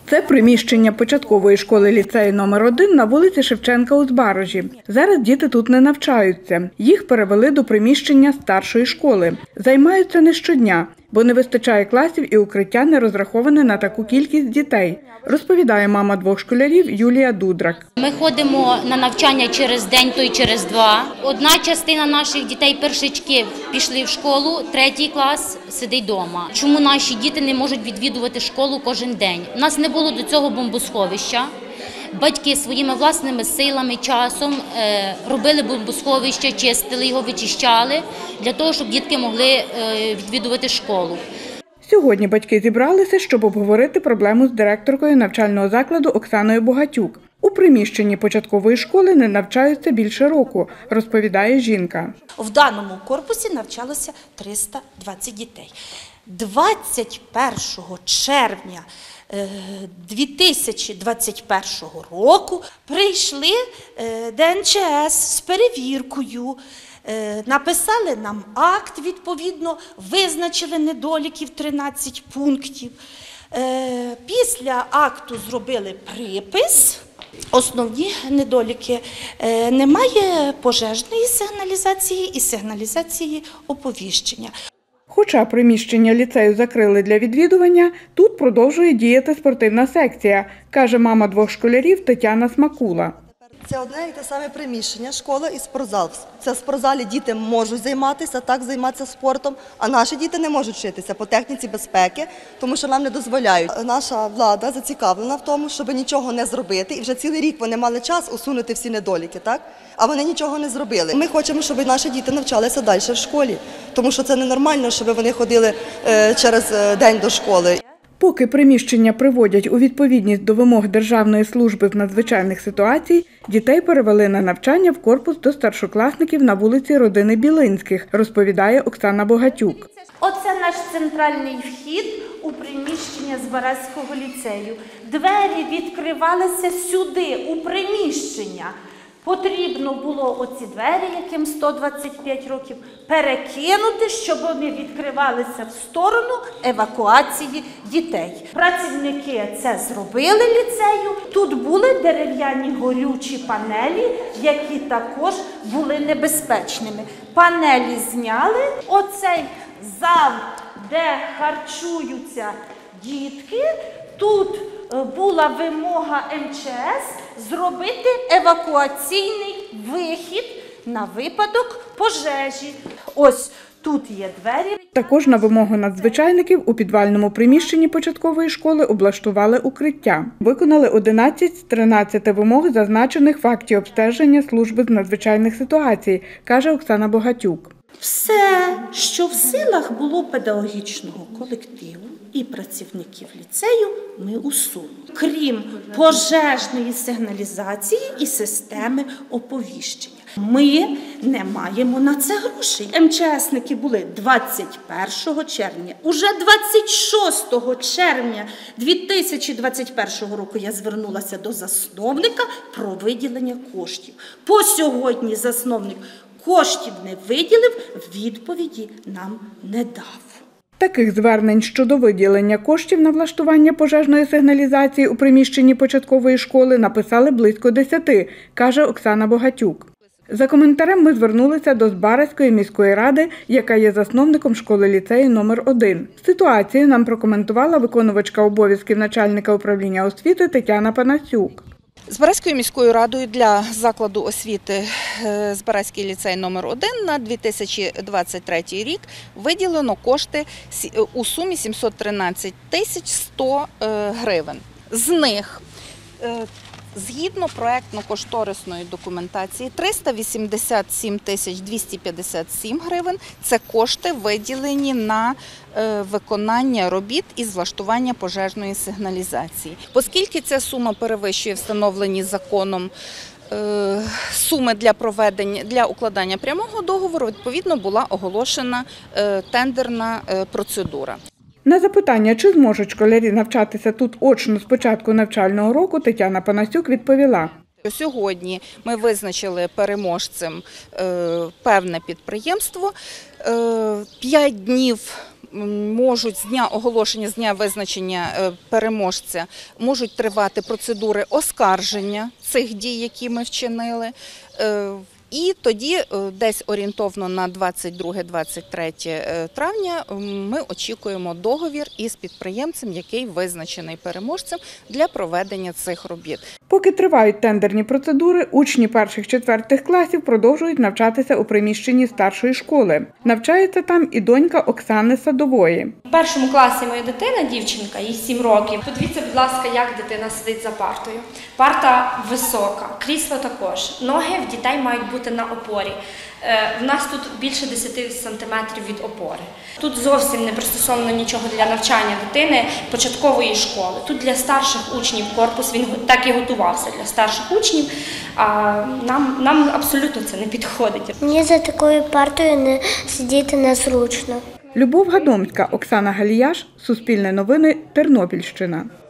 Це приміщення початкової школи-ліцею номер 1 на вулиці Шевченка у Збаражі. Зараз діти тут не навчаються. Їх перевели до приміщення старшої школи. Займаються не щодня, бо не вистачає класів і укриття не розраховане на таку кількість дітей, розповідає мама двох школярів Юлія Дудрак. Ми ходимо на навчання через день, то й через два. Одна частина наших дітей, першачки, пішли в школу, третій клас сидить вдома. Чому наші діти не можуть відвідувати школу кожен день? У нас не було до цього бомбосховища. Батьки своїми власними силами, часом робили бомбосховище, чистили його, вичищали, для того, щоб дітки могли відвідувати школу. Сьогодні батьки зібралися, щоб обговорити проблему з директоркою навчального закладу Оксаною Богатюк. У приміщенні початкової школи не навчаються більше року, розповідає жінка. В даному корпусі навчалося 320 дітей. 21 червня 2021 року прийшли ДНЧС з перевіркою, написали нам акт, відповідно, визначили недоліків 13 пунктів. Після акту зробили припис. Основні недоліки – немає пожежної сигналізації і сигналізації оповіщення. Хоча приміщення ліцею закрили для відвідування, тут продовжує діяти спортивна секція, каже мама двох школярів Тетяна Смакула. Це одне і те саме приміщення, школа і спортзал. Це в спортзалі діти можуть займатися, займатися спортом, а наші діти не можуть вчитися по техніці безпеки, тому що нам не дозволяють. Наша влада зацікавлена в тому, щоб нічого не зробити, і вже цілий рік вони мали час усунути всі недоліки, а вони нічого не зробили. Ми хочемо, щоб наші діти навчалися далі в школі, тому що це ненормально, щоб вони ходили через день до школи. Поки приміщення приводять у відповідність до вимог Державної служби з надзвичайних ситуацій, дітей перевели на навчання в корпус до старшокласників на вулиці Родини Білинських, розповідає Оксана Богатюк. Оце наш центральний вхід у приміщення Збаразького ліцею. Двері відкривалися сюди, у приміщення. Потрібно було оці двері, яким 125 років, перекинути, щоб вони відкривалися в сторону евакуації дітей. Працівники це зробили ліцею. Тут були дерев'яні горючі панелі, які також були небезпечними. Панелі зняли. Оцей зал, де харчуються дітки, тут була вимога МЧС зробити евакуаційний вихід на випадок пожежі. Ось тут є двері. Також на вимогу надзвичайників у підвальному приміщенні початкової школи облаштували укриття. Виконали 11 з 13 вимог, зазначених в акті обстеження служби з надзвичайних ситуацій, каже Оксана Богатюк. Все, що в силах було педагогічного колективу і працівників ліцею, ми усунули. Крім пожежної сигналізації і системи оповіщення. Ми не маємо на це грошей. МЧСники були 21 червня. Уже 26 червня 2021 року я звернулася до засновника про виділення коштів. По сьогодні засновник коштів не виділив, відповіді нам не дав. Таких звернень щодо виділення коштів на влаштування пожежної сигналізації у приміщенні початкової школи написали близько 10, каже Оксана Богатюк. За коментарем ми звернулися до Збаразької міської ради, яка є засновником школи-ліцею номер 1. Ситуацію нам прокоментувала виконувачка обов'язків начальника управління освіти Тетяна Панасюк. Збаразькою міською радою для закладу освіти Збаразький ліцей номер 1 на 2023 рік виділено кошти у сумі 713 тисяч 100 гривень. З них, згідно проєктно-кошторисної документації, 387 тисяч 257 гривень – це кошти, виділені на виконання робіт із влаштування пожежної сигналізації. Оскільки ця сума перевищує встановлені законом суми для укладання прямого договору, відповідно була оголошена тендерна процедура. На запитання, чи зможуть школярі навчатися тут очно з початку навчального року, Тетяна Панасюк відповіла. Сьогодні ми визначили переможцем певне підприємство. 5 днів можуть з дня оголошення, з дня визначення переможця, можуть тривати процедури оскарження цих дій, які ми вчинили. І тоді десь орієнтовно на 22-23 травня ми очікуємо договір із підприємцем, який визначений переможцем для проведення цих робіт. Поки тривають тендерні процедури, учні перших-четвертих класів продовжують навчатися у приміщенні старшої школи. Навчається там і донька Оксани Садової. У першому класі моя дитина, дівчинка, їй 7 років. Подивіться, будь ласка, як дитина сидить за партою. Парта висока, крісло також. Ноги в дітей мають бути на опорі. В нас тут більше 10 сантиметрів від опори. Тут зовсім не пристосовано нічого для навчання дитини початкової школи. Тут для старших учнів корпус, він так і готувався для старших учнів, а нам абсолютно це не підходить. Мені за такою партою не сидіти незручно. Любов Гадомська, Оксана Галіяш, Суспільне новини, Тернопільщина.